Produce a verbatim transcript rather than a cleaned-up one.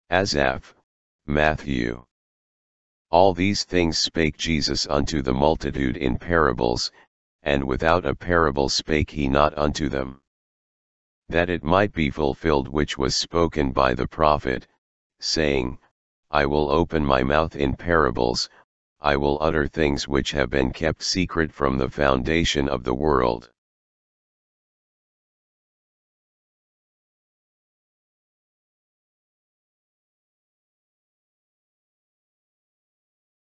Asaph, Matthew. All these things spake Jesus unto the multitude in parables, and without a parable spake he not unto them. That it might be fulfilled which was spoken by the prophet, saying, I will open my mouth in parables, I will utter things which have been kept secret from the foundation of the world.